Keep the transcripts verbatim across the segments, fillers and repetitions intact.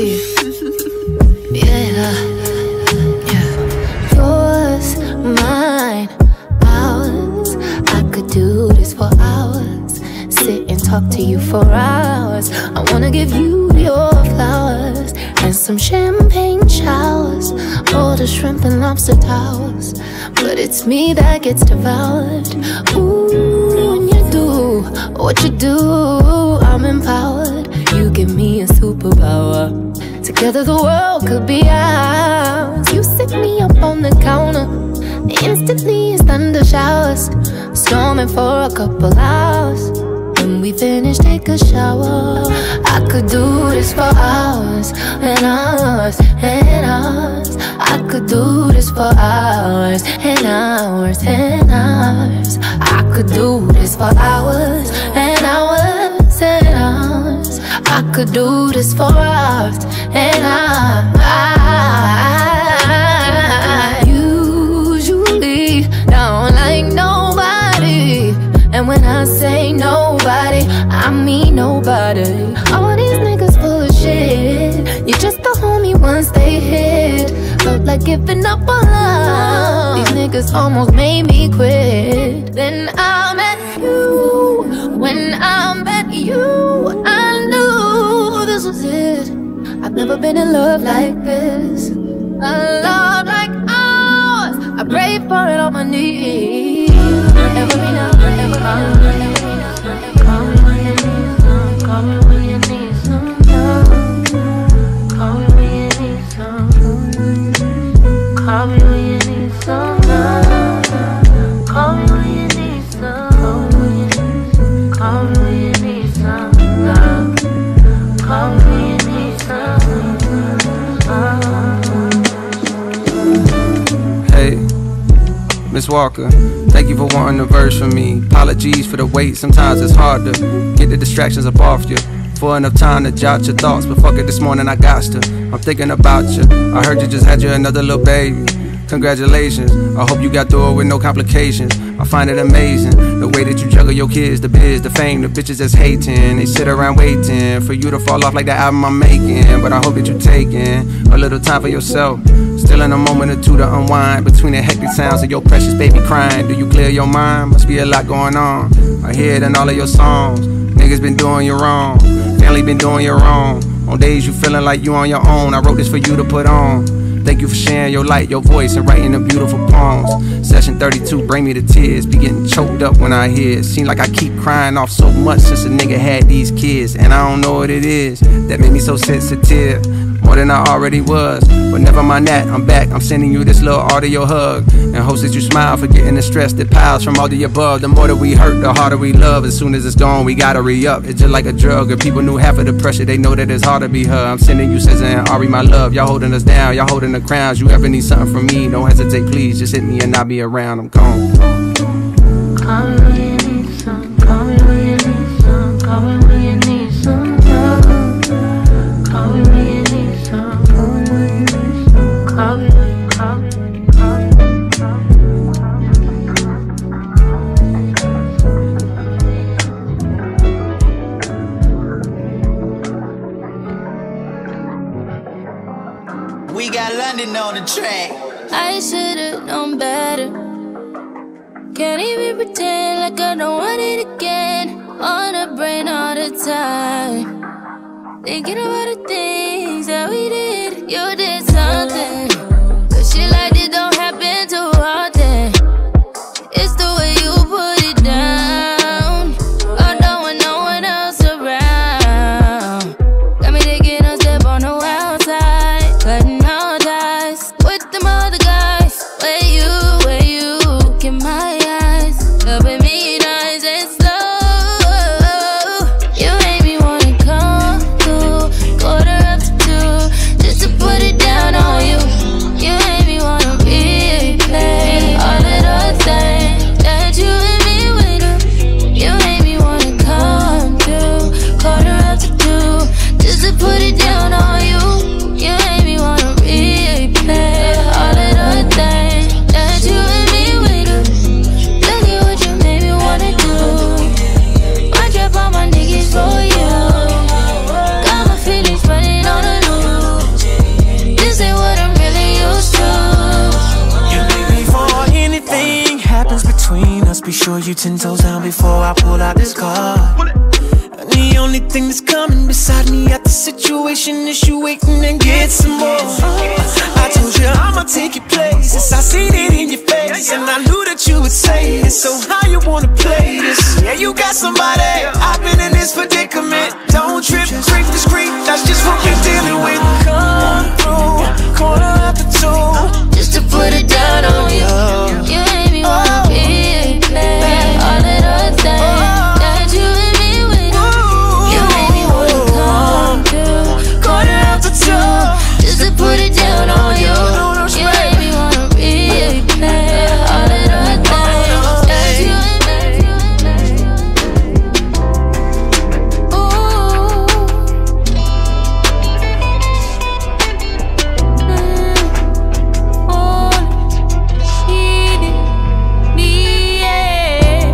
to you. Yeah, yeah. Yours, mine, ours. I could do this for hours. Sit and talk to you for hours. I wanna give you your flowers and some champagne showers, all the shrimp and lobster towers. But it's me that gets devoured. Ooh, when you do what you do, I'm empowered. You give me a superpower. Together the world could be ours. You sit me up on the counter, instantly it's thunder showers, storming for a couple hours. When we finish, take a shower. I could do this for hours and hours and hours. I could do this for hours and hours and hours. I could do this for hours and hours and hours. I could do this for hours and hours. I usually don't like nobody, and when I say nobody, I mean nobody. All these niggas full of shit. You're just a homie once they hit. Felt like giving up on love. These niggas almost made me quit. Then I met you. When I met you, I knew this was it. I've never been in love like this. A love like ours. I pray for it on my knees. Every now and then. Call me when you need some. Call me when you need some love. Call me when you need some. Call me when you need some love. Call me when you need some. Call me when you need some love. Call me when you need some. Hey, Miss Walker, thank you for wanting a verse from me. Apologies for the wait, sometimes it's hard to get the distractions up off you. For enough time to jot your thoughts, but fuck it, this morning I got to. I'm thinking about you. I heard you just had you another little baby. Congratulations, I hope you got through it with no complications. I find it amazing, the way that you juggle your kids, the biz, the fame, the bitches that's hating. They sit around waiting for you to fall off like the album I'm making. But I hope that you're taking a little time for yourself. Still in a moment or two to unwind between the hectic sounds of your precious baby crying. Do you clear your mind? Must be a lot going on. I hear it in all of your songs. Niggas been doing you wrong, family been doing you wrong. On days you feeling like you on your own, I wrote this for you to put on. Thank you for sharing your light, your voice, and writing the beautiful poems. Session thirty-two, bring me to tears. Be getting choked up when I hear it. Seem like I keep crying off so much since a nigga had these kids. And I don't know what it is that made me so sensitive, more than I already was. But never mind that, I'm back. I'm sending you this little audio hug, and hopes that you smile, forgetting the stress that piles from all the above. The more that we hurt, the harder we love. As soon as it's gone, we gotta re-up. It's just like a drug. If people knew half of the pressure, they know that it's hard to be her. I'm sending you S Z A and Ari, my love. Y'all holding us down, y'all holding the crowns. You ever need something from me, don't hesitate, please. Just hit me and I'll be around. I'm gone. Call me when you need some. Call me when you need some. Call me when you need some love. Call me when you need some. Call me when you need some. Call me when you call me. We got London on the track. I should've known better. Can't even pretend like I don't want it again. On the brain all the time, thinking about the things that we did. You did something, but shit like this don't happen too often. It's the way you put it down, although when no one else around. Got me taking a step on the wild side, cutting all ties with them other guys. Where you, where you, look in my eyes, loving me nice and slow. You made me wanna come through, quarter up to you ten toes down before I pull out this car. And the only thing that's coming beside me at the situation is you waiting and get some more. I told you I'ma take your places, I seen it in your face, and I knew that you would say it. So how you wanna play this? Yeah, you got somebody. I've been in this predicament. Don't trip, creep, discreet. That's just what we're dealing with. Come through, corner after two, just to put it down on you. You made me wanna be there. All of those things that you and me went on. You made me wanna come through, corner after two, just to put it down on you. You made me wanna be there. All of those things that you and me. Ooh. Mm. Oh, she did me, yeah.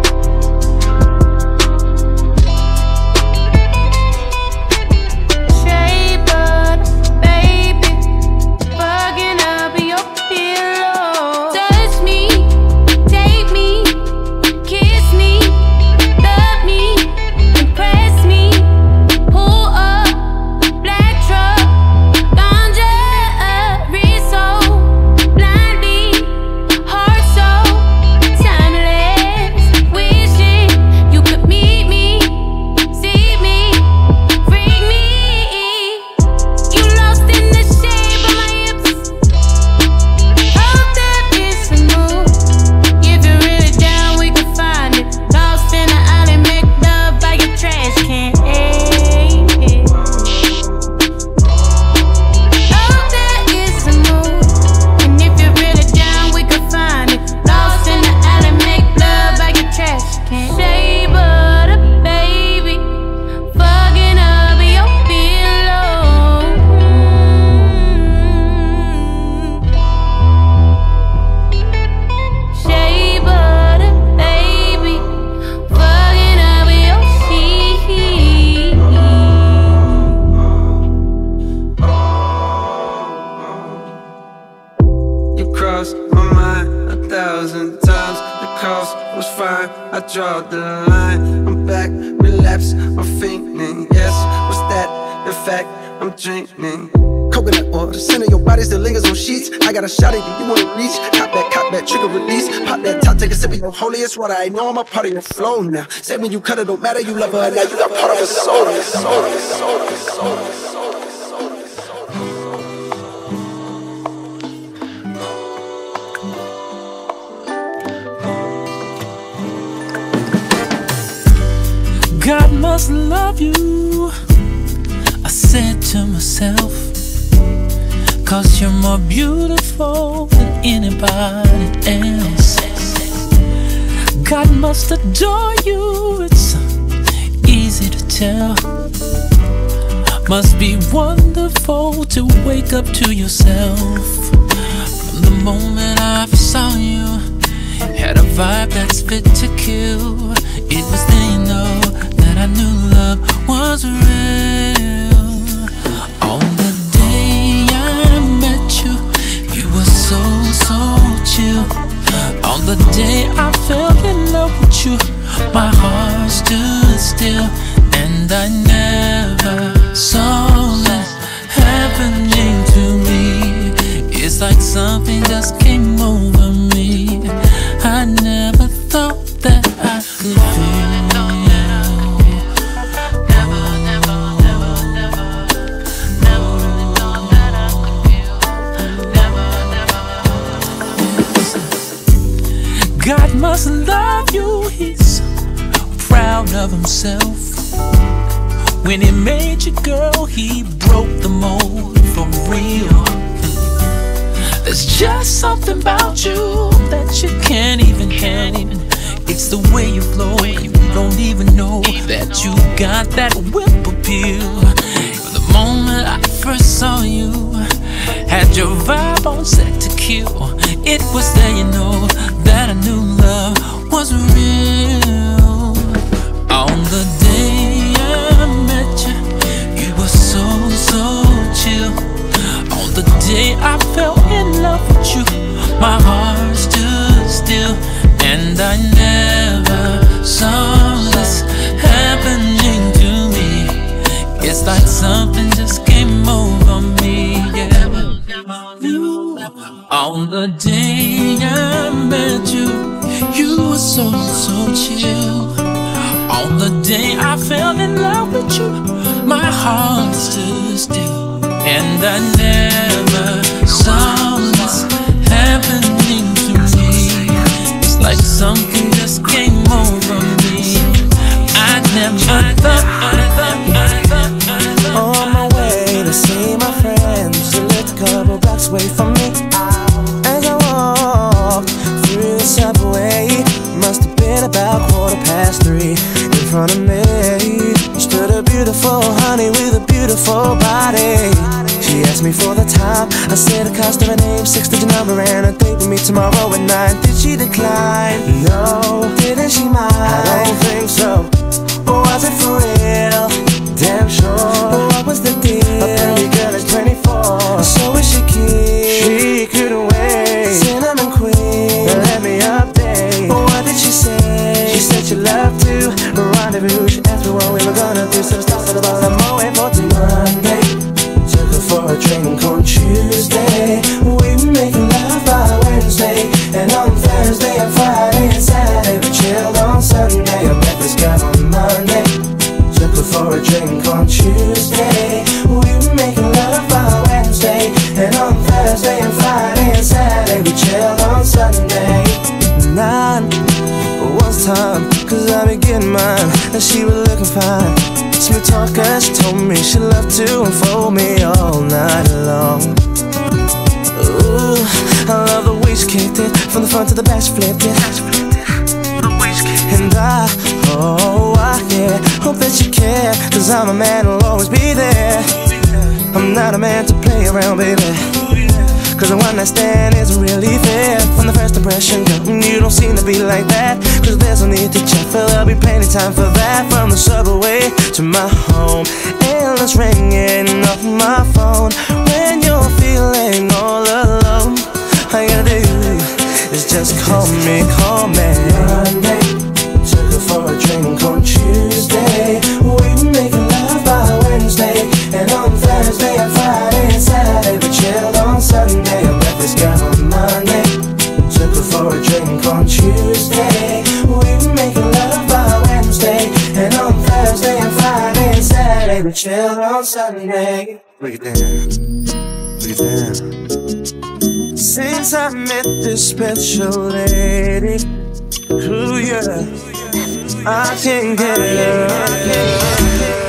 Shape up, baby, bugging up your pillow. Touch me, take me, kiss me, love me, impress me. Pull up, black truck, ganja, reso, blindly, heart so timeless. Wishing you could meet me, see me, freak me. You lost in the shape of my hips. Hope that it's a move. If you're really down, we can find it. Lost in the alley, make love by your trash can. Hope that it's a move. And if you're really down, we can find it. Lost in the alley, make love by your trash can. Shea butter, baby, fucking up your pillow. Shea butter, baby, fucking up your sheet. You crossed my mind a thousand times. The cost was fine, I draw the line. I'm back, relapse, I'm fainting. Yes, what's that? In fact, I'm draining. Coconut oil, the center of your body still lingers on sheets. I got a shot at you, you wanna reach. Cop that, cop that, trigger release. Pop that top, take a sip of your holiest water. I know I'm a part of your flow now. Say when you cut it, don't matter, you love her. Now you got part of her soul. soul, soul, soul, soul. God must love you, I said to myself, cause you're more beautiful than anybody else. God must adore you, it's easy to tell. Must be wonderful to wake up to yourself. From the moment I first saw you, had a vibe that's fit to kill. It was then, you know, that I knew love was real. On the day I met you, you were so, so chill. On the day I fell in love with you, my heart stood still. And I never saw it happening to me. It's like something just came over me. I never thought that I could feel. God must love you, he's proud of himself. When he made you, girl, he broke the mold for real. There's just something about you that you can't even, can't even. It's the way you flow, you don't even know that you got that whip appeal. The moment I first saw you, had your vibe on set to kill. It was then, you know, that I knew love was real. On the day I met you, you were so, so chill. On the day I fell in love with you, my heart stood still. And I never On the day I met you, you were so, so chill. On the day I fell in love with you, my heart stood still. And I never saw this happening to me. It's like something just came over me. I never thought, I thought, I thought, I thought. On my way to see my friends, she lived a couple blocks away from me. As I walked through the subway, must have been about quarter past three. In front of me stood a beautiful honey with a beautiful body. She asked me for the time. I said the cost of her name, six-digit number, and a date with me tomorrow at nine. Did she decline? No. Didn't she mind? I don't think so. Was it for real? Damn sure. But what was the deal? A pretty girl is twenty-four, so is she keen? She couldn't wait. Cinnamon queen, let me update. What did she say? She said she loved to rendezvous. She asked me what we were gonna do, so stop at about a mo wait for Monday. Took her for a drink on Tuesday. We were making love by Wednesday, and on Thursday and Friday and Saturday we chilled on Sunday. I met this guy on Monday. Took her for a drink on Tuesday. We were making love by Wednesday, and on Thursday and Friday and Saturday we chilled on Sunday. Nine was time, cause I been getting mine, and she was looking fine. Smooth talker, she told me she loved to unfold me all night long. Ooh, I love the way she kicked it, from the front to the back she flipped it. And I, oh, I, yeah, hope that you care, cause I'm a man who'll always be there. I'm not a man to play around, baby, cause the one night stand isn't really fair. From the first impression, girl, you don't seem to be like that. Cause there's no need to check, for there'll be plenty time for that. From the subway to my home, endless ringing off my phone. When you're feeling all alone, all you gotta do is just call me, call me. Monday, took her for a drink on Tuesday. We were making love by Wednesday, and on Thursday and Friday and Saturday we chilled on Sunday. I met this guy on Monday. Took her for a drink on Tuesday. We were making love by Wednesday, and on Thursday and Friday and Saturday we chilled on Sunday. Break it down, break it down. Since I met this special lady, ooh yeah, I can't get her, I can't get her.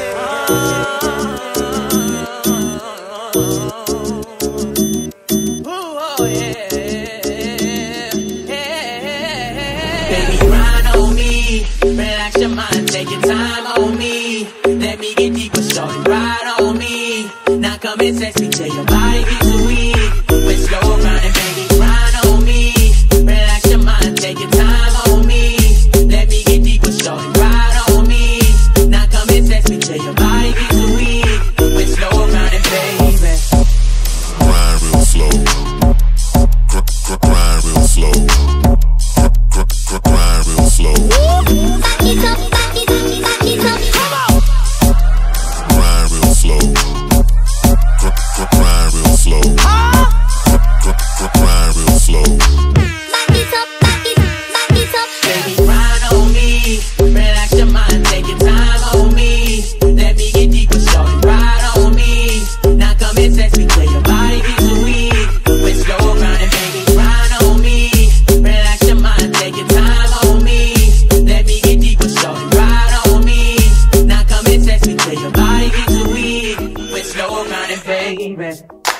Relax your mind, take your time on me. Let me get deeper, shorty, ride on me. Now come and sex me till your body gets too weak. We're slow grinding, baby, grind on me. Relax your mind, take your time on me. Let me get deeper, shorty, ride on me. Now come and sex me till your body gets too weak. We're slow grinding, baby. Grind real slow. Grind real slow. Grind real slow. Back it up, back it up, back it up. Come on. Grind real slow. Grind real slow. Grind real slow. Back it up, back it up, back it up. Baby, grind on me. Relax your mind, take your time on me. Let me get deeper, shorty, ride on me. Now come and sex me till your body gets too weak. We're slow grinding, baby, grind on me. Relax your mind, take your time on me. Let me get deeper, shorty, ride on me. Now come and sex me till your body gets too weak. We're slow grinding, baby.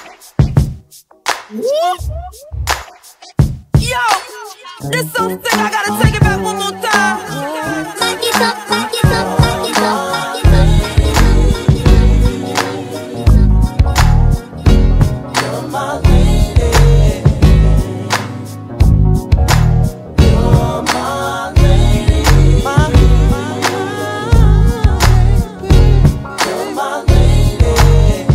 Yo, this so sick, I gotta take it back one more time. Back it up, back it up, back it up, back it up. You're my lady. You're my lady. My, you're my lady.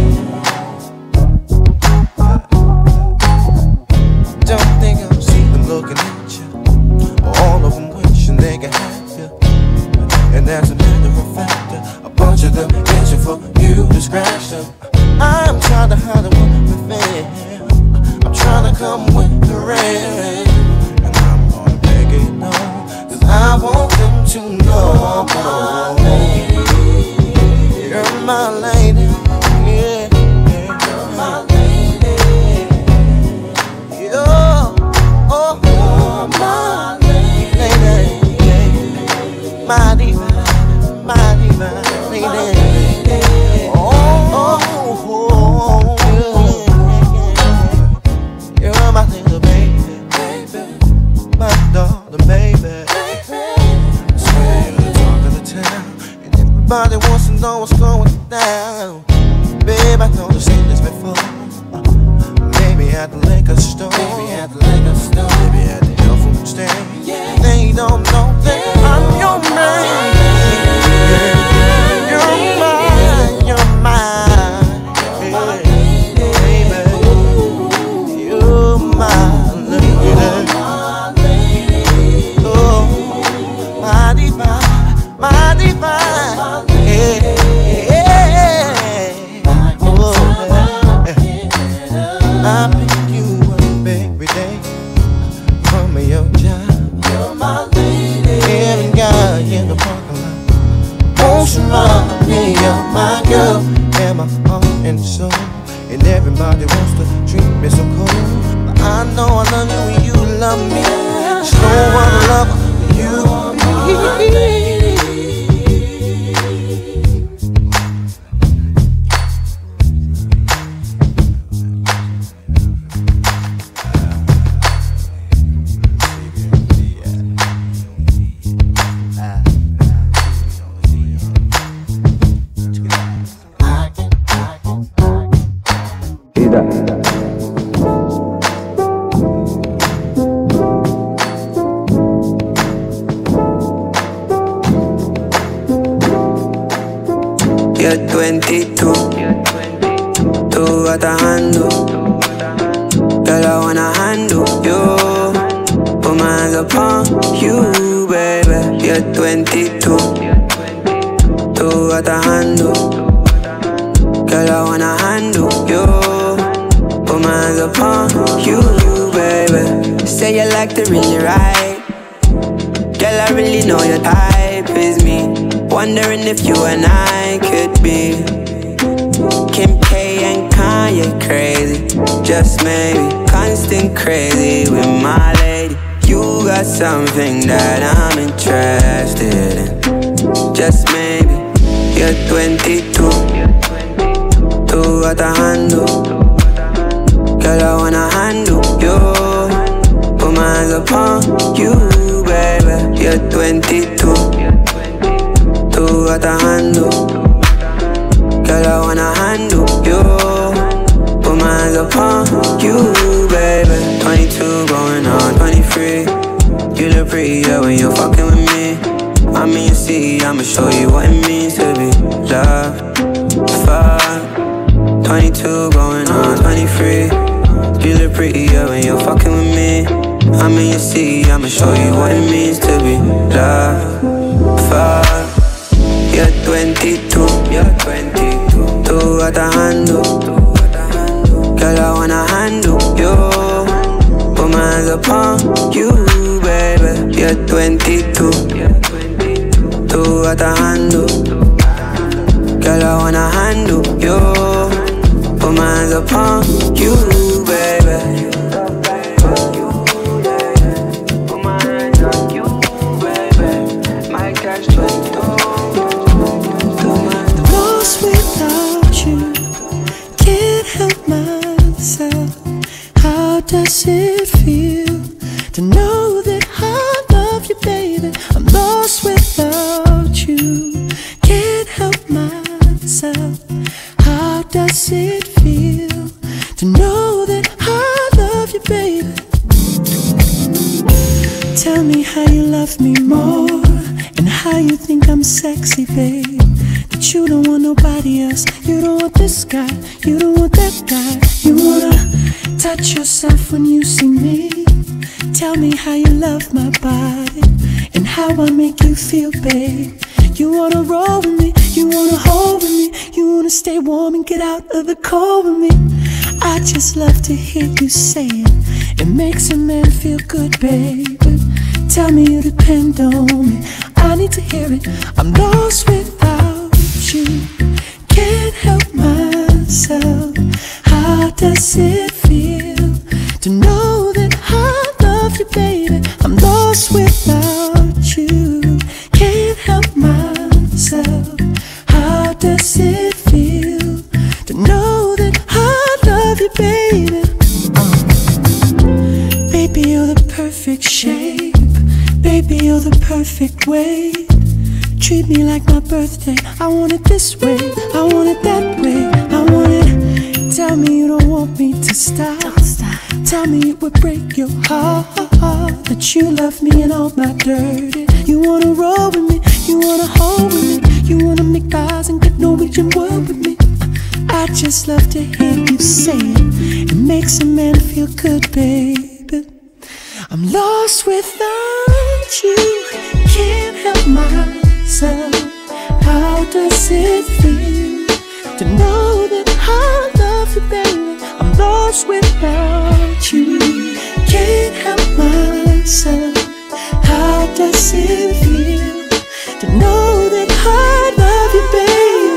Don't think I'm sleeping looking at you. All of them wishing they could have you. And as a matter of fact, a bunch of them itching for you to scratch them. I'm trying to hide what we feel. I'm trying to come with the rain. And I'm gonna make it known, cause I want them to know I'm my lady. You're my lady, yeah. You're my lady. You're, oh, you're my lady. My divine, my divine lady. Oh, oh, oh, yeah. You're my little baby, my darling baby. Swear you're the talk of the town, and everybody wants to know what's going down. Babe, I know you've seen this before. Maybe at the liquor store, maybe at the liquor store, maybe at the health food stand. They don't know that I'm your man. You're mine, you're mine, baby. You're my lady. Oh, my divine, my divine. Yeah. Oh, I pick you up every day from your job. You're my lady. Every guy in the parking lot wants to run me. You're my girl, and my heart and soul. And everybody wants to treat me so cold. But I know I love you and you love me. There's no one love you and me. You're twenty-two, two got a handle. Girl, I wanna handle you. Put my hands upon you, baby. You're twenty-two, two got a handle. Girl, I wanna handle you. Put my hands upon you, baby. Say you like to really ride. Girl, I really know your type is me. Wondering if you and I could be Kim K and Kanye crazy. Just maybe constant crazy with my lady. You got something that I'm interested in. Just maybe. You're twenty-two, two got a handle. Girl, I wanna handle you. Put my hands upon you, baby. You're twenty-two, two got a handle. Girl, I wanna handle you. Put my hands upon you, baby. Twenty-two going on twenty-three. You look prettier when you're fucking with me. I mean, you see, I'ma show you what it means to be loved. Fuck. Twenty-two going on twenty-three. You look prettier when you're fucking with me. I mean, you see, I'ma show you what it means to be loved. Fuck. You're twenty-two, you're twenty-two. Two got a handle. Girl, I wanna handle you. Put my hands upon you, baby. You're twenty-two, two got a handle. Girl, I wanna handle you. Put my hands upon you, baby. Put my hands on you, baby. My cash twenty-two. Lost without you, can't help myself. How does it feel to know that I love you, baby? I'm lost without you, can't help myself. How does it feel to know that I love you, baby? Tell me how you love me more, and how you think I'm sexy, babe. That you don't want nobody else, you don't want this guy, you don't want that guy. You wanna touch yourself when you see me. Tell me how you love my body, and how I make you feel, babe. You wanna roll with me, you wanna hold with me, you wanna stay warm and get out of the cold with me. I just love to hear you say it. It makes a man feel good, baby. Tell me you depend on me. I need to hear it. I'm lost without you. Can't help myself. How does it feel to know that I love you, baby? I'm lost without you. Can't help myself. How does it feel to know that I love you, baby? Uh. Baby, you're the perfect shape. Baby, you're the perfect way. Treat me like my birthday. I want it this way, I want it that way, I want it. Tell me you don't want me to stop. Tell me it would break your heart that you love me and all my dirty. You wanna roll with me, you wanna hold with me, you wanna make eyes and get Norwegian word with me. I just love to hear you say it. It makes a man feel good, baby. I'm lost without you. Can't help myself. How does it feel to know that I love you, baby? I'm lost without you. Can't help myself. How does it feel to know that I love you, baby?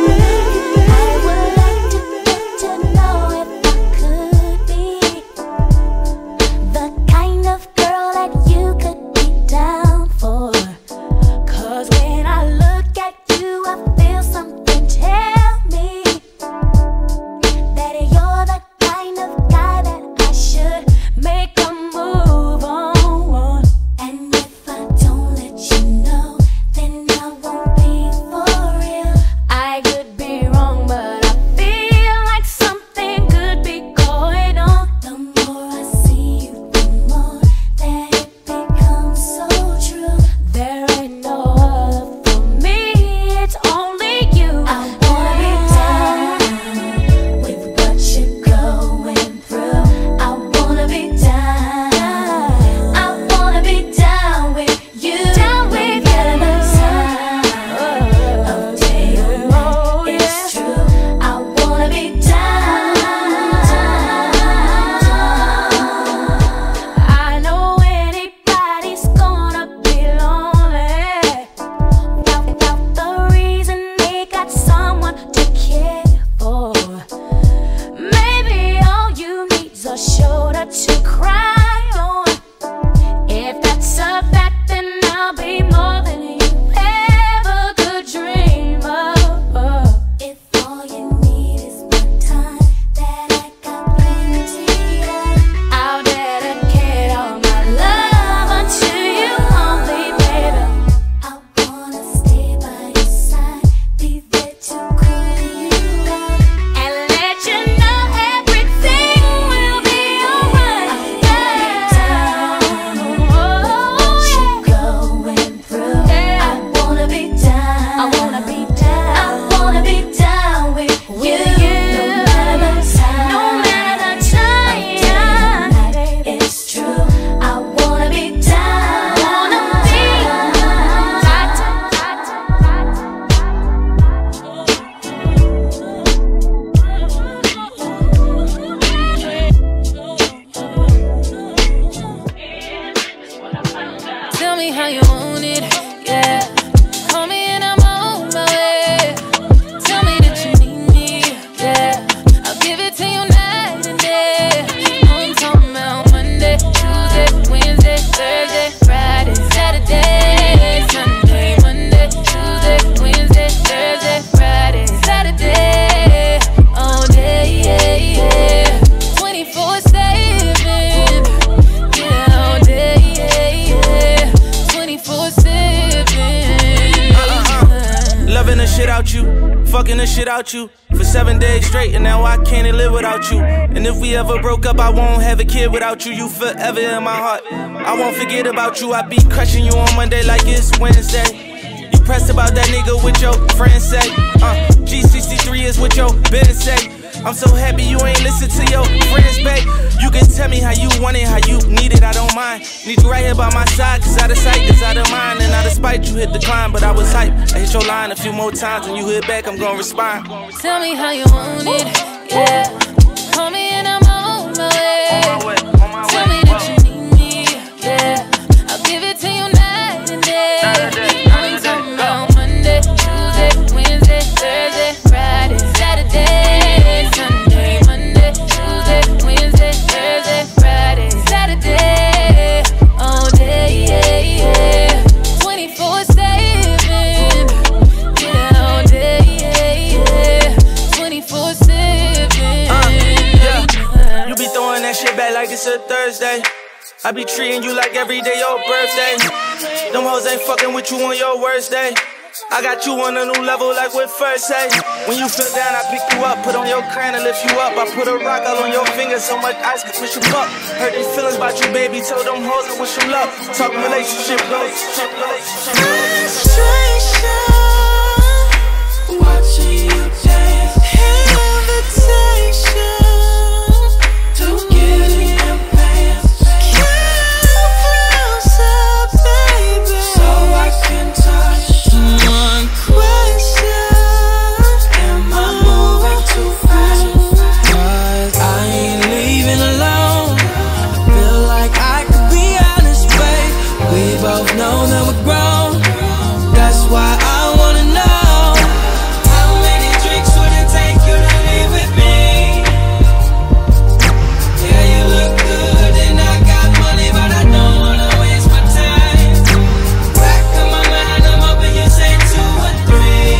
You for seven days straight, and now I can't live without you. And if we ever broke up, I won't have a kid without you. You forever in my heart. I won't forget about you. I be crushing you on Monday like it's Wednesday. You pressed about that nigga with your friends say. Uh, G sixty-three is what your business say. I'm so happy you ain't listen to your friends, babe. You can tell me how you want it, how you need it, I don't mind. Need you right here by my side, cause out of sight is out of mind. And out of spite, you hit the climb, but I was hype. I hit your line a few more times, when you hit back, I'm gonna respond. Tell me how you want it, yeah. Call me and I'm it's a Thursday. I be treating you like every day your birthday. Them hoes ain't fucking with you on your worst day. I got you on a new level like with first say. When you feel down, I pick you up, put on your crown and lift you up. I put a rock all on your finger, so much ice could push you up. Heard these feelings about you, baby, told them hoes I wish you luck. Talking relationship, relationship, relationship. Frustration, watching you dance. Invitation to get in pants. Come closer, baby, so I can touch. One question, am I moving too fast? Cause I ain't leaving alone. Feel like I could be honest, babe. We both know that we're grown. That's why I wanna know, how many drinks would it take you to leave with me? Yeah, you look good and I got money, but I don't wanna waste my time. Back of my mind, I'm hoping you say two or three.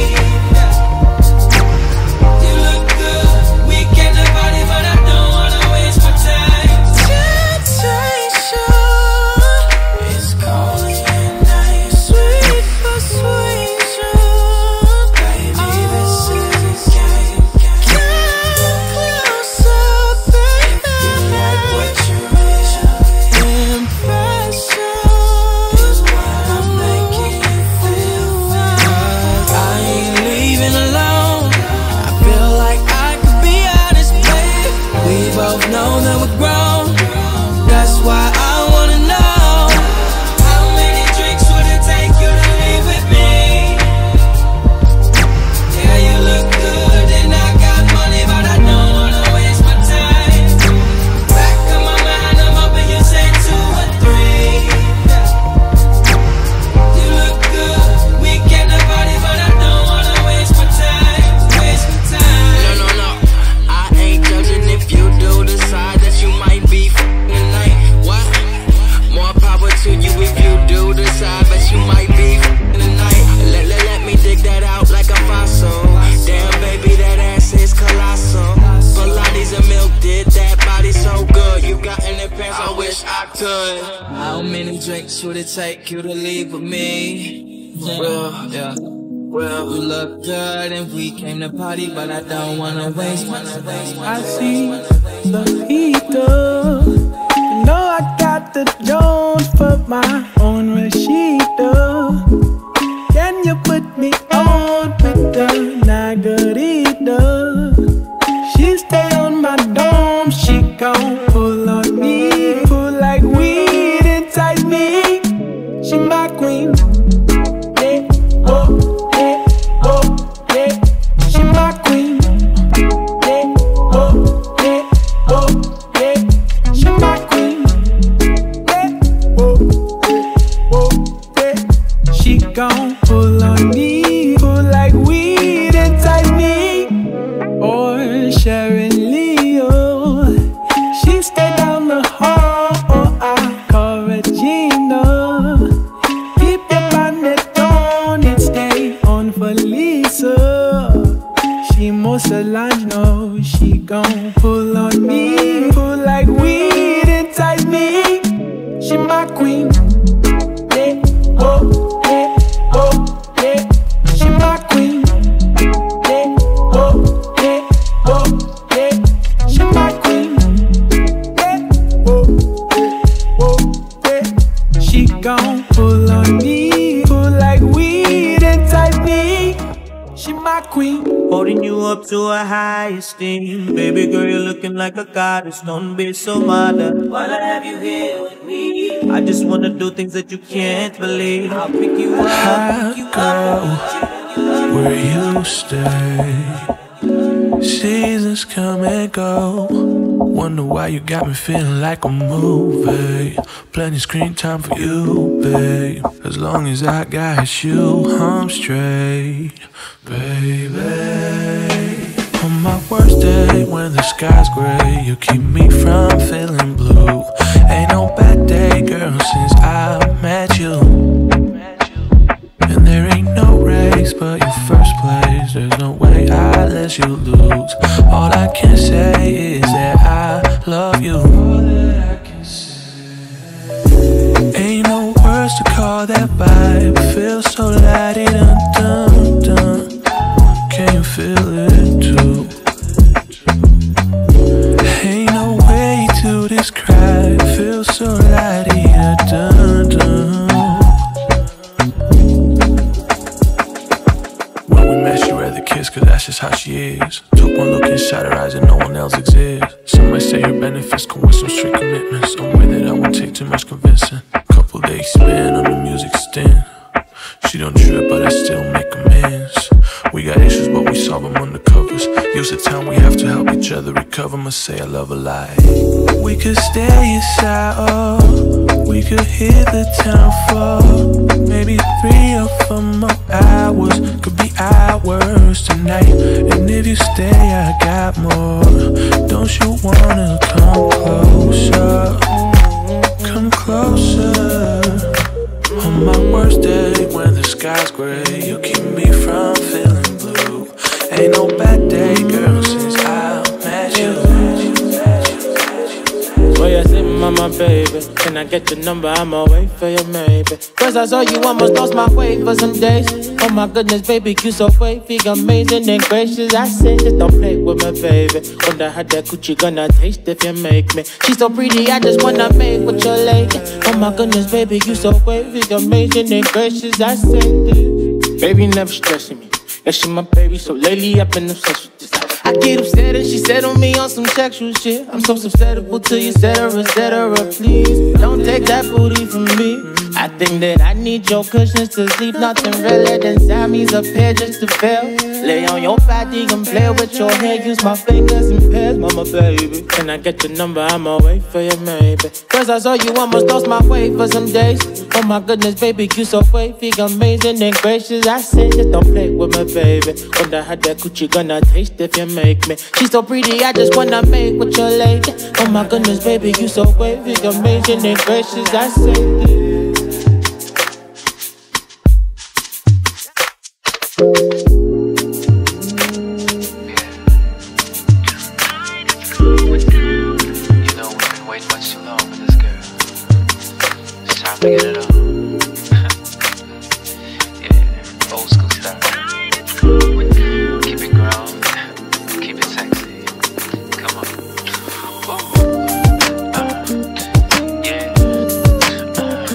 You look good, we came to party, but I don't wanna waste my time. Temptation is calling at night. Sweet persuasion, baby, this is a game. Come closer, baby. If you like what you measure, impression is what I'm making you feel. Cause I ain't leaving alone. I feel like I could be honest, babe. We both know that we're grown. That's why I wanna know, how many drinks would it take you to leave with me? Yeah, you look good and I got money, but I don't wanna waste my time. Back of my mind, I'm hoping you say two or three. You look good, we came to party, but I don't wanna waste my time. Waste my time. No, no, no, I ain't judging if you do decide that you might be f***ing tonight. What? More power to you if you do decide that you might be f***ing tonight. Let, let, let me dig that out like a fossil. Damn, baby, that ass is colossal. Pilates and milk did that body so good. You got in the pants, I wish I could. How many drinks would it take you to leave with me? Well, yeah. Well, we look good and we came to party, but I don't wanna waste my time. I see the heater. You know I got the Jones for my own Rashida. Can you put me on with the Nagarita? She stay on my dome, she gon' pull on me, pull like weed, entice me. She my queen. Yeah, oh, yeah, oh, yeah. She my queen. Yeah, oh, yeah, oh, yeah. She my queen. Yeah, oh, yeah, oh, yeah. She gon' pull on me, pull like weed, entice me. Or Sharon Leo, she stay down the hall, or I call Regina. Keep your bonnet on and stay on for Lisa. She more Solange, no, she gon' pull on me, pull like weed, entice me. She my queen. Yeah, oh, yeah, oh, yeah. She my queen. Yeah, oh, yeah, oh, yeah. She my queen. Yeah, oh, yeah, oh, yeah. She gon' pull on me, pull like weed, entice me. She my queen. Holding you up to a high esteem. Baby girl, you're looking like a goddess. Don't be so mad. Wanna have you here with me? I just wanna do things that you can't believe. I'll pick you up, I'll pick you go up. where you stay. Seasons come and go. Wonder why you got me feeling like a movie. Plenty screen time for you, babe. As long as I got you, I'm straight, baby. On my worst day, when the sky's gray, you keep me from feeling blue. Ain't no bad day, girl, since I met you. And there ain't no race but your first place. There's no way I let you lose. All I can say is that I love you. cry, feel so la-di-da-dun-dun. When we met, she rather kiss, cause that's just how she is. Took one look inside her eyes and no one else exists. Some might say her benefits come with some strict commitments. A way that I won't take too much convincing. Couple days spent on the music stand. She don't trip, but I still make amends. We got issues, but we solve them under covers. Use the time we have to help each other recover. Must say I love her like we could stay inside, oh, we could hit the town for maybe three or four more hours. Could be hours tonight. And if you stay, I got more. Don't you wanna come closer? Come closer. On my worst day, when the sky's gray, you keep me from feeling blue. Ain't no bad day, girl, since I met you. Boy, I say, mama, baby, can I get your number? I'ma wait for you, maybe. Cause I saw you almost lost my way for some days. Oh my goodness, baby, you so wavy, amazing and gracious. I said, just don't play with me, baby. Wonder how that coochie gonna taste if you make me. She's so pretty, I just wanna make with your lady. Oh my goodness, baby, you so wavy, amazing and gracious. I said this, baby, never stressing me. Yeah, she my baby, so lately I've been obsessed with this. I get upset and she settled me on some sexual shit. I'm so susceptible to you, et cetera, et cetera. Please, don't take that booty from me. I think that I need your cushions to sleep. Nothing realer than Sammy's up here just to fail. Lay on your body and play with your hair. Use my fingers and pairs, mama, baby. Can I get your number? I'ma wait for you, maybe. Cause I saw you almost lost my way for some days. Oh my goodness, baby, you so wavy, amazing and gracious. I said, just don't play with me, baby. Wonder how that coochie gonna taste if you make me. She's so pretty, I just wanna make with your lady. Oh my goodness, baby, you so wavy, amazing and gracious. I said this. to get it on. Yeah, old school style. Keep it grown, keep it sexy. Come on. Uh, yeah. Uh,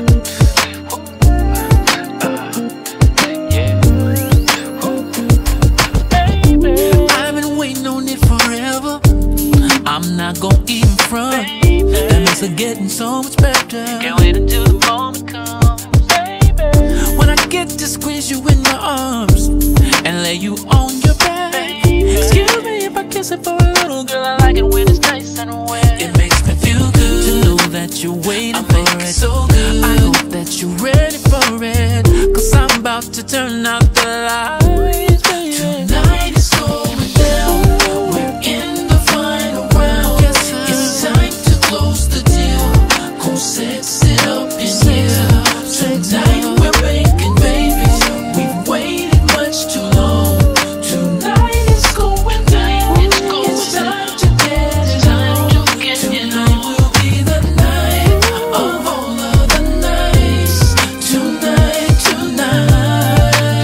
uh, yeah. Baby, I've been waiting on it forever. I'm not gon' even front. That makes it getting so much better. Can't wait until the moment comes, baby. When I get to squeeze you in my arms and lay you on your back, baby. Excuse me if I kiss it for a little. Girl, I like it when it's nice and wet. It makes me feel good to know that you're waiting I for it. So good. I hope that you're ready for it, cause I'm about to turn out the lights, baby. Tonight is going down. We're in the final round. It's time to close the deal. Go sex it up in here. Tonight we're making babies. We've waited much too long. Tonight is going down. It's going it's time to get it on. Tonight will be the night of all of the nights. Tonight, tonight,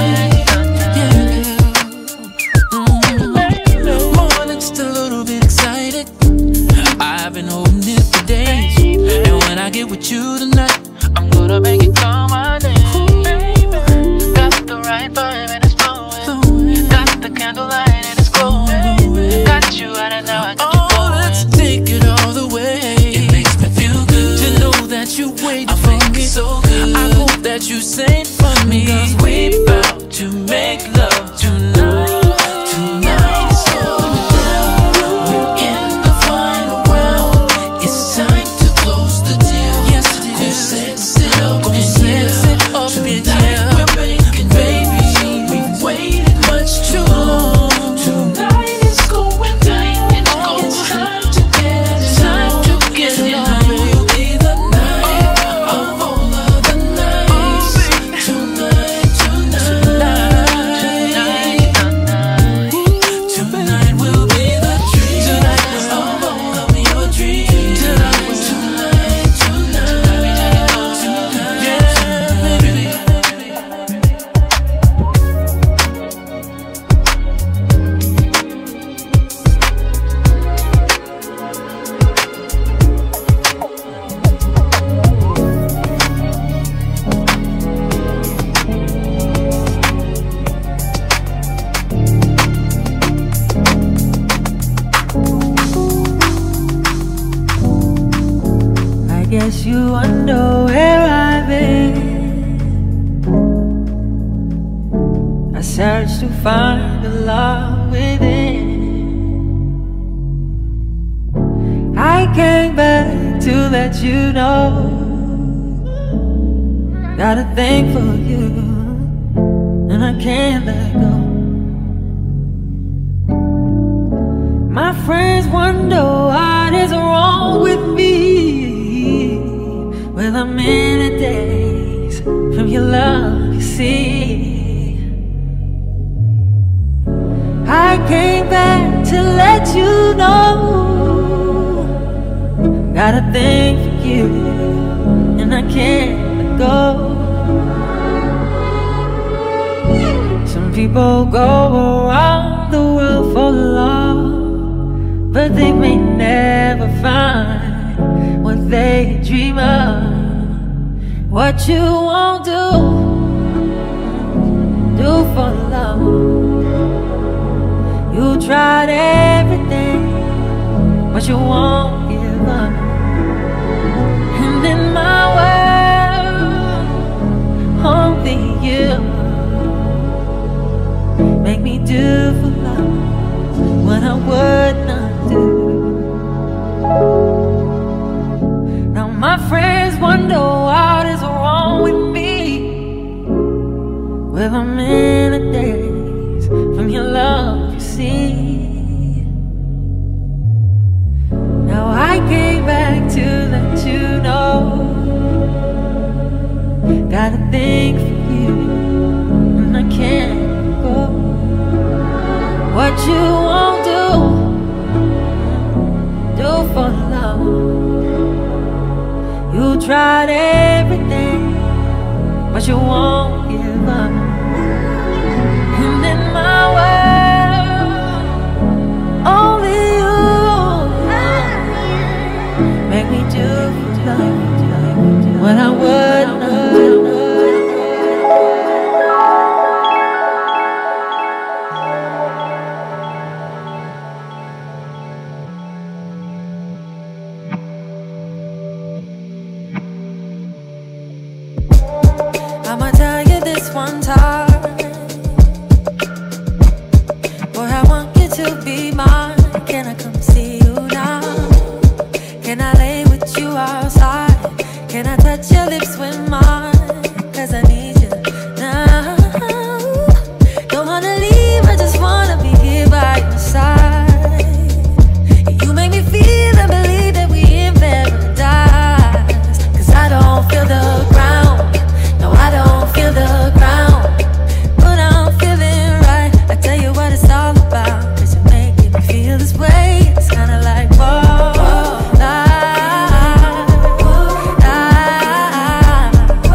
tonight. Yeah. Morning's still a little bit excited. I've been holding it for days, and when I get with you tonight, I'm gonna make it call my name. Got the right vibe and it's flowing. Got the candlelight and it's glowing. Got you out and now I got you going. Oh, let's take it all the way. It makes me feel good to know that you waited I for make me. it so good. I hope that you sang for me, cause we about to make love tonight. Tonight is going down. We're in the final round. It's time to close the deal. Yes, it Go is. sex it up in guess you wonder where I've been. I searched to find the love within. I came back to let you know. Got a thing for you, and I can't let go. My friends wonder what is wrong with me. Well, I'm in a daze from your love, you see. I came back to let you know. Got a thing for you, and I can't let go. Some people go around the world for love, but they may never find what they dream of. What you won't do, do for love. You tried everything, but you won't give up. And in my world, only you make me do for love what I would not do. Now my friends wonder what is wrong with me. Well, I'm in a daze from your love, you see. Now I came back to let you know. Got a thing for you, and I can't go. What you won't do, do for love. You tried everything, but you won't give up. And in my world, only you make me do for love what I would not do. I'ma tell you this one time, boy, I want you to be mine. Can I come see you now? Can I lay with you outside? Can I touch your lips with mine? Cause I need you now. Don't wanna leave, I just wanna be here by your side. You make me feel and believe that we in paradise. Cause I don't feel the ground, no, I don't feel the ground, but I'm feeling right. I tell you what it's all about, cause you're making me feel this way. It's kinda like, whoa, whoa, life, life.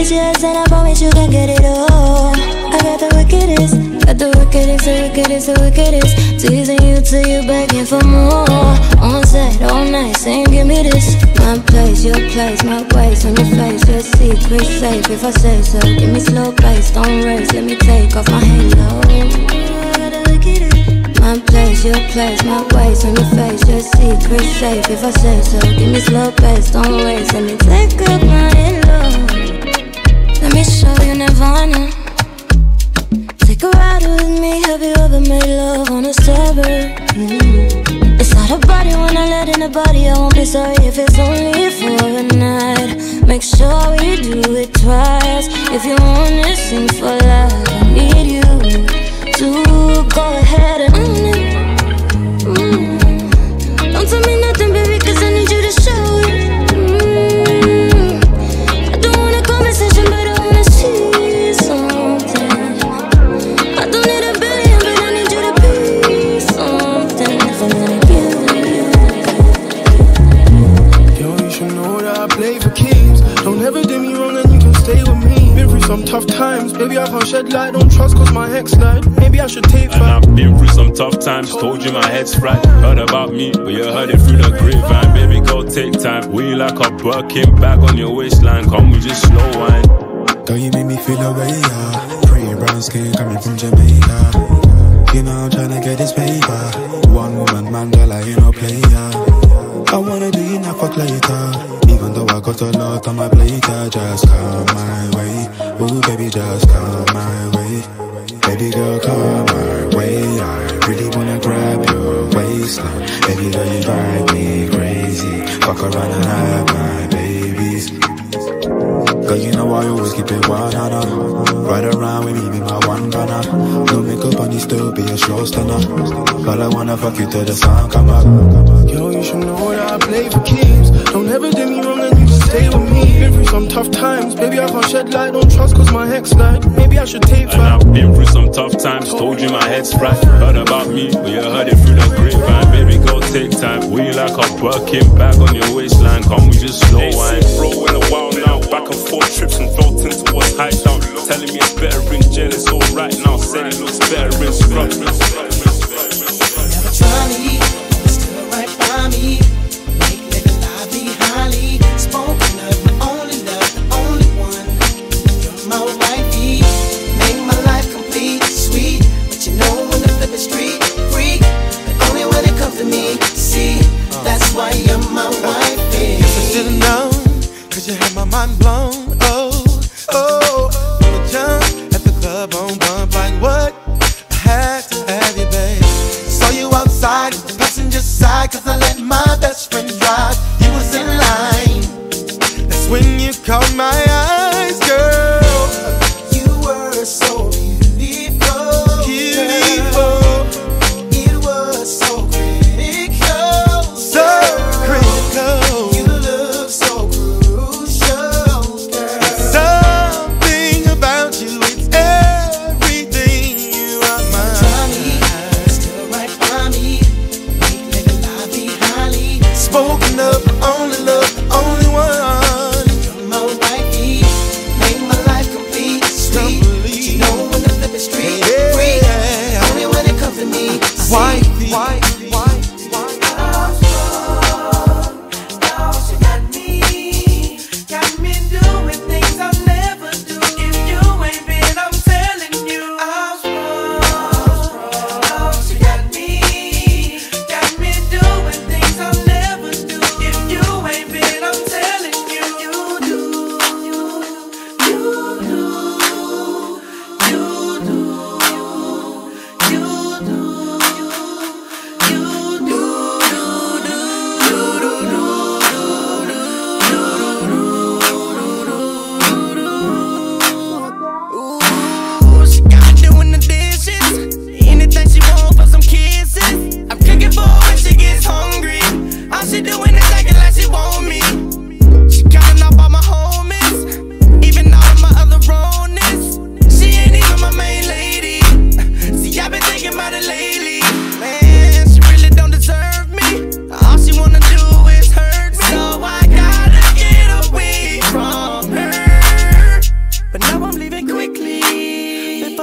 promise you yes and I promise you can get it all. I got the wickedest, got the wickedest, the wickedest, the wickedest. Teasing you till you begging for more. On set, all night, saying give me this. My place, your place, my waist on your face. Your secret safe if I say so. Give me slow pace, don't race, let me take off my halo. My place, your place, my waist on your face. Your secret safe if I say so. Give me slow pace, don't race, let me take off my halo. Let me show you Nirvana. Take a ride with me, have you ever made love on a stubborn? Mm. It's not a body when I let in a body. I won't be sorry if it's only for a night. Make sure we do it twice. If you wanna sing for life, I need you to go ahead and own it. Mm. Don't tell me nothing, baby, cause I need you to show it. Mm. I don't want a conversation, but I wanna see something. I don't need a billion, but I need you to be something. If I'm gonna give you. Yo, you should know that I play for keeps. Don't ever do me wrong and you can stay with me. Been through some tough times, baby, I can't shed light. Don't trust cause my ex lied. Maybe I should take And I've been through some tough times. Told you my head's fried. Heard about me, but you heard it through the grapevine. Baby, go take time. We like a Birkin bag on your waistline. Come we just slow wine. Girl, you make me feel away, yeah. Pretty brown skin coming from Jamaica. You know I'm tryna get this paper. One woman man, girl, I ain't no player. I wanna do you not fuck later. Even though I got a lot on my plate, yeah, just come my way. Ooh, baby, just come my way. Baby girl, come my way. I really wanna grab your waistline. Baby girl, you drive me crazy. Fuck around and have my babies. Girl, you know I always keep it one on her. Ride around with me, be my one runner. No makeup on you, still be a slow stunner. But I wanna fuck you till the sun come up. Yo, you should know that I play for keeps. Don't ever do me wrong and you can stay with me. Been through some tough times, baby, I can't shed light. Don't trust cause my ex lied. Maybe I should take And I've been through some tough times. Told you my head's fried. Heard about me, but you heard it through the grapevine. Baby, go take time. We like a Birkin bag on your waistline. Come we just slow wine. Bro, in a while now. Back and forth trips and felt into what's high down. Telling me it's better in jail, it's alright now. Said it looks better in scrub. Never try me, still right by me. Make living life be highly spoken of. My only love, the only one. You're my wifey. Make my life complete, sweet. But you know when the flip is street freak. But only when it comes to me, see. That's why you're my wifey. Guess I didn't know, cause you had my mind blown. Oh, oh. You were jump at the club on bump like what? I had to have you,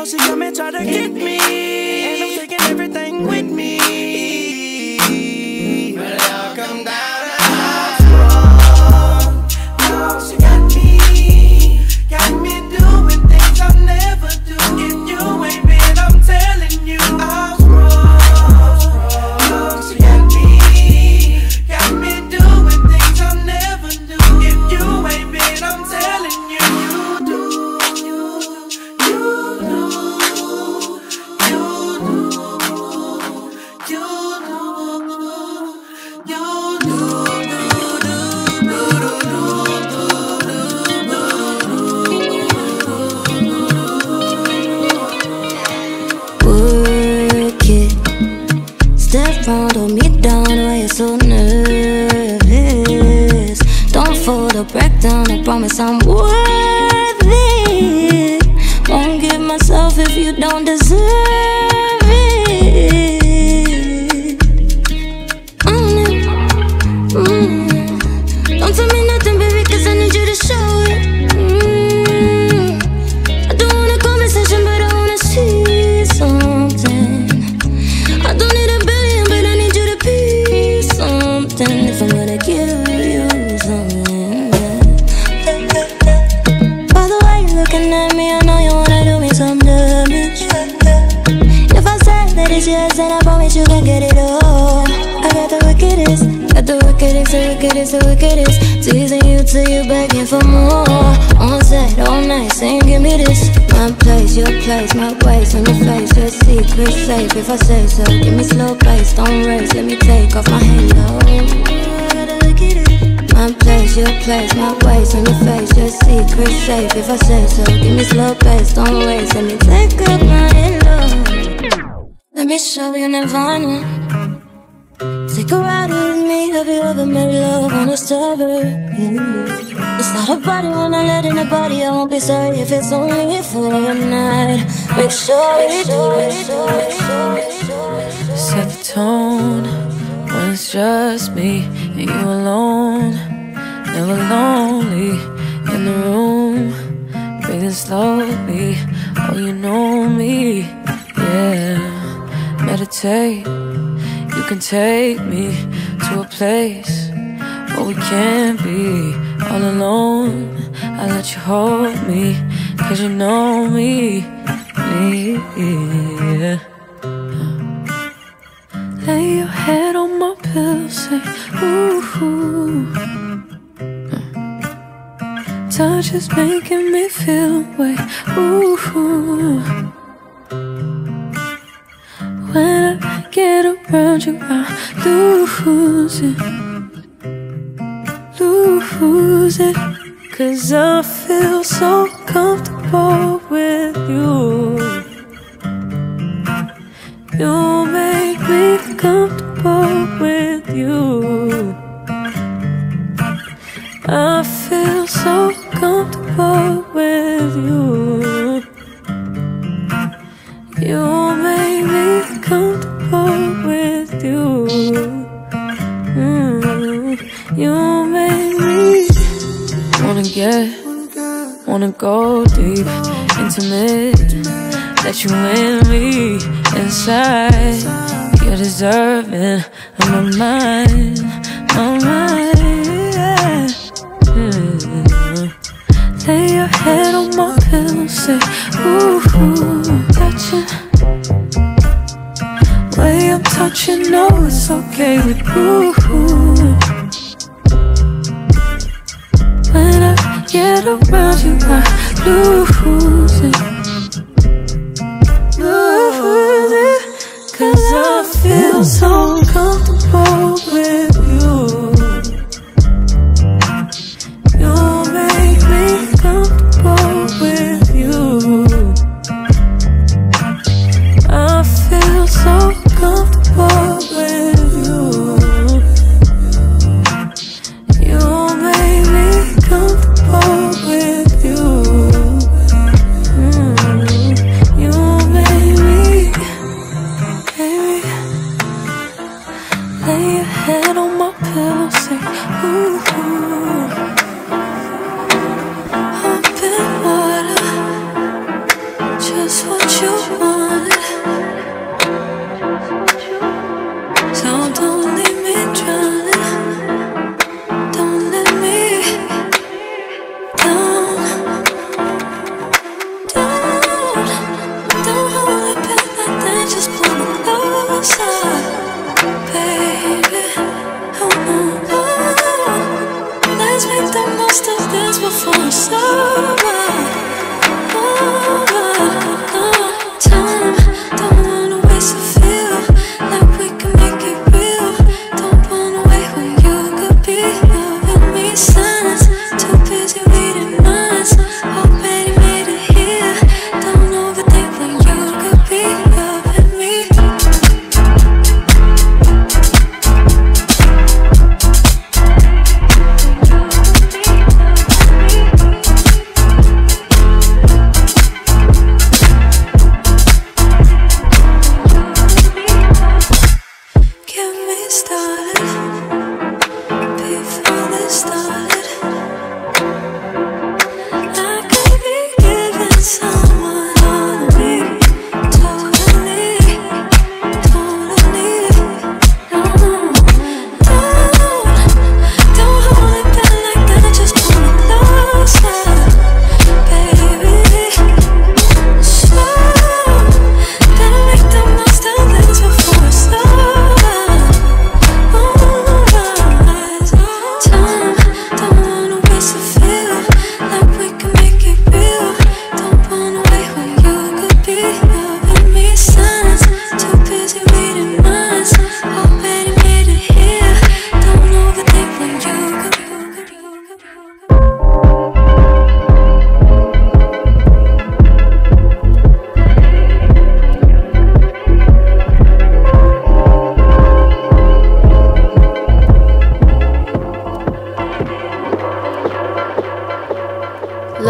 So she come and try to get me, and I'm taking everything with me. But it all come down to how strong. Oh, she got me, got me doing things I'll never do. If you ain't been, I'm telling you, I'm strong. She got me, got me doing things I'll never do. If you ain't been, I'm telling you, you do, you do, you do, you do, you Work it. Step round, hold me down, why you so nervous? Don't fold or break down, I promise I'm worth it. Won't give myself if you don't deserve it. Mm, mm. Don't tell me nothing, baby, cause I need you to show it. Mm. I don't want a conversation, but I wanna see something. I don't need a billion, but I need you to be something. If I'm gonna give you something. By the way you're looking at me, I know you wanna do me some damage. If I say that it's yes, then I promise you can get it all. I got the wickedest, got the wickedest, the wickedest, the wickedest. Teasing you till you begging for more. On set all night, saying give me this. My place, your place, my waist on your face. Your secret safe, if I say so. Give me slow pace, don't race. Let me take off my halo. My place, your place, my waist on your face. Your secret safe, if I say so. Give me slow pace, don't race. Let me take off my halo. Let me show you Nirvana. Take a ride with me. Have you ever made love on a server? Yeah. It's not a body when I let in a body. I won't be sorry if it's only for a night. Make sure we do it. Set the tone when it's just me and you alone. Never lonely in the room. Breathing slowly. Oh, you know me. Yeah. Meditate. You can take me to a place where we can't be all alone. I let you hold me, cause you know me, me, yeah. Lay your head on my pillow, say, ooh. Touch is making me feel away, ooh. When I get around you, I lose it, lose it. Cause I feel so comfortable with you. You make me comfortable with you. I feel so comfortable with you. You make me comfortable with you. Mm. You make me wanna get, wanna go deep, intimate. Let you in me inside. You're deserving of my mind, my mind. Yeah. Mm. Lay your head on my pillow, say, ooh, touching. Way I'm touching, no, it's okay with you. When I get around you, I lose it, lose it. Cause I feel so comfortable with you. You make me comfortable with you. I feel so comfortable with you. You make me comfortable with you. Mm. You make me, baby.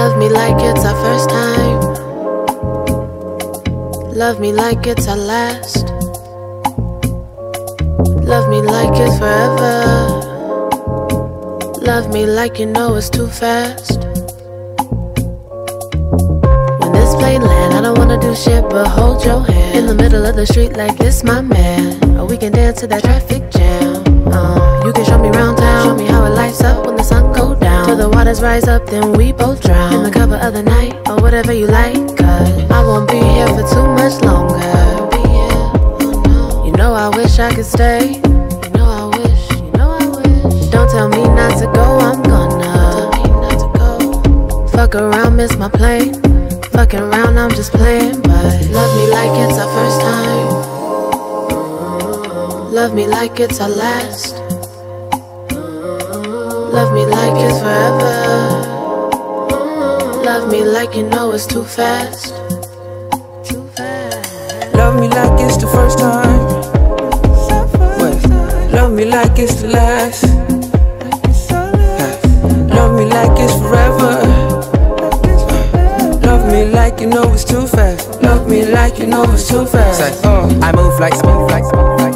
Love me like it's our first time. Love me like it's our last. Love me like it's forever. Love me like you know it's too fast. When this plane land, I don't wanna do shit but hold your hand in the middle of the street like this my man. Or we can dance to that traffic jam. uh, You can show me round town, show me how it lights up when the sun go down. Till the waters rise up, then we both drown in the cover of the night, or whatever you like. Cause I won't be here for too much longer. You know I wish I could stay. You know I wish, you know I wish. Don't tell me not to go, I'm gonna. Tell me not to go. Fuck around, miss my plane. Fucking around, I'm just playing. But love me like it's our first time. Love me like it's our last. Love me like it's forever. Love me like you know it's too fast. Love me like it's the first time. Wait. Love me like it's the last. Love me like it's forever. Love me like you know it's too fast. Love me like you know it's too fast. Say, uh, I move like, move like, move like.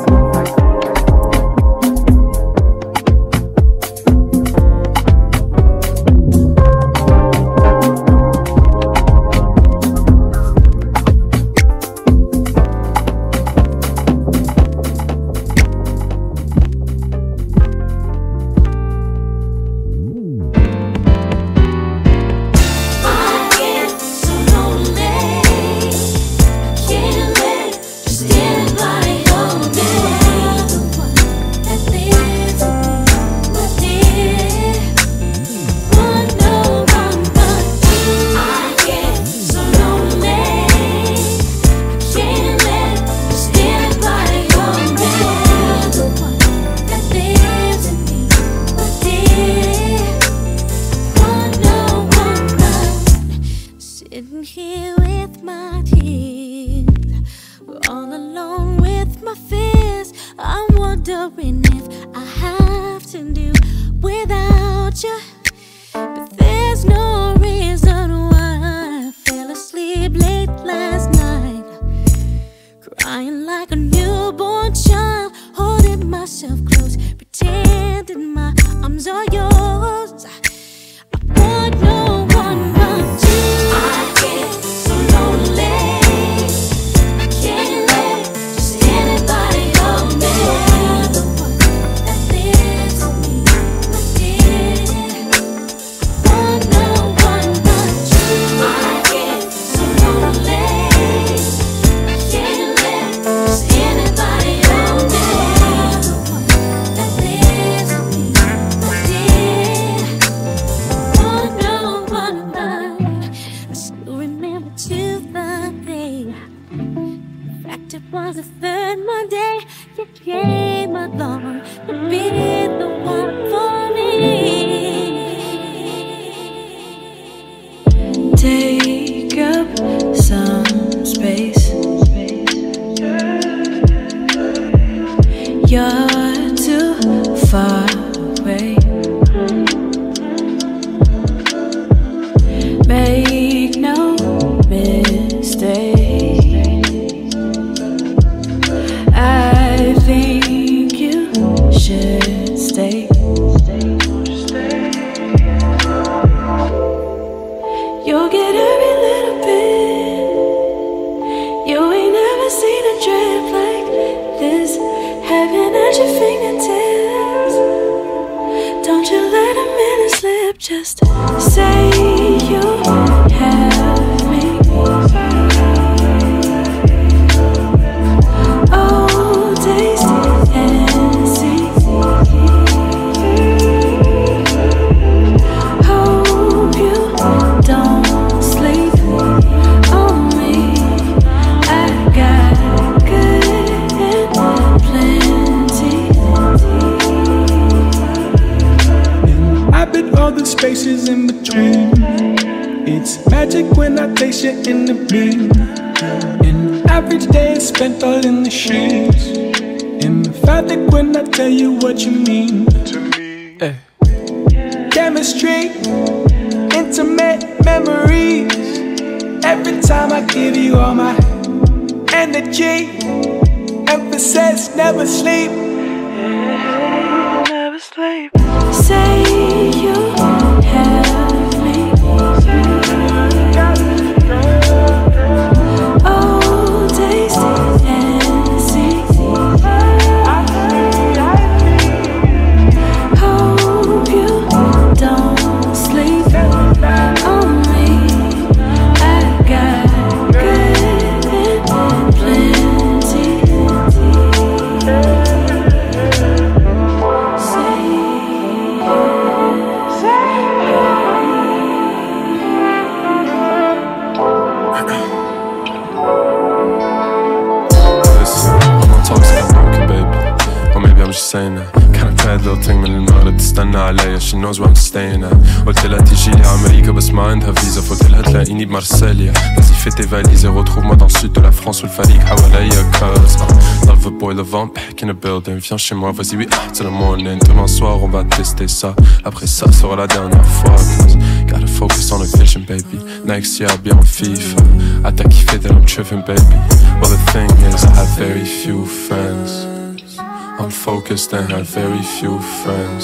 intimate memories. Every time I give you all my energy, emphasis, never sleep. Never sleep. Say you have me. Oh, taste and see. Hope you don't sleep on me. I got good and plenty. Saying that kind of bad little thing من المغرب تستنى عليا she knows where I'm staying at قلت لها تيجي لي أمريكا بس ما عندها فيزا فقلت لها تلاقيني بمارسيليا vas-y fais tes valises et retrouve-moi dans le sud de la France où le فريق حواليا cause uh, love a boy love on back in the building viens chez moi vas-y oui ah, till the morning demain soir on va tester ça après ça sera la dernière fois cause gotta focus on the vision baby next year I'll be on FIFA I t'as kiffé that I'm tripping baby well the thing is I have very few friends I'm focused and have very few friends.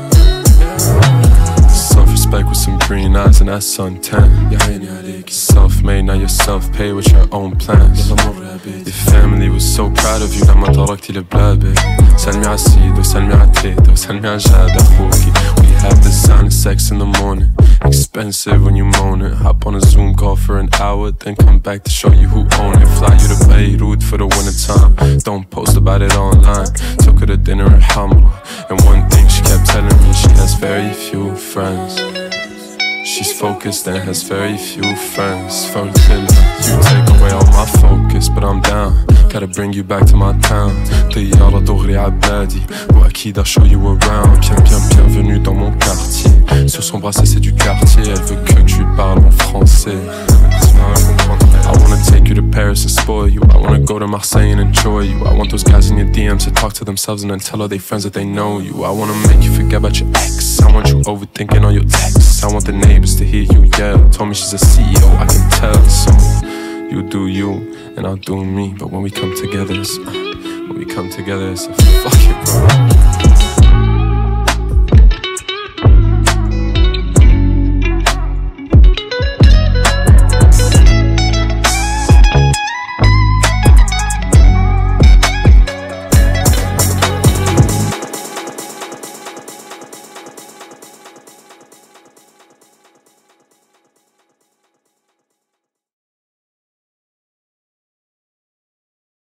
Self-respect with some green eyes and that's suntan. Self-made, now you're self-paid with your own plans. Your family was so proud of you لما تركتي البلاد. سلمي على سيدو, سلمي على تيتو, سلمي على جاد أخوكي. We have the sound of sex in the morning. Expensive when you moan it. Hop on a Zoom call for an hour, then come back to show you who own it. Fly you to Beirut for the winter time. Don't post about it online. Took her to dinner at Hamra, and one thing she kept telling me, she has very few friends. She's focused and has very few friends. Phone killer, you take away all my focus, but I'm down. Gotta bring you back to my town. طيارة دغري عبادي وأكيد I'll show you around. Bien bien bienvenue dans mon quartier. Sur son bracelet c'est du quartier. Elle veut que tu lui parles en français. I wanna take you to Paris and spoil you. I wanna go to Marseille and enjoy you. I want those guys in your D Ms to talk to themselves and then tell all their friends that they know you. I wanna make you forget about your ex. I want you overthinking all your texts. I want the neighbors to hear you yell. Told me she's a C E O, I can tell. So you do you and I'll do me. But when we come together, it's, uh, when we come together, it's a fuck it, bro.